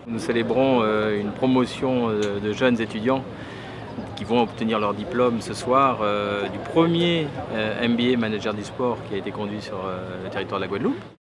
Nous célébrons une promotion de jeunes étudiants qui vont obtenir leur diplôme ce soir du premier MBA Manager du sport qui a été conduit sur le territoire de la Guadeloupe.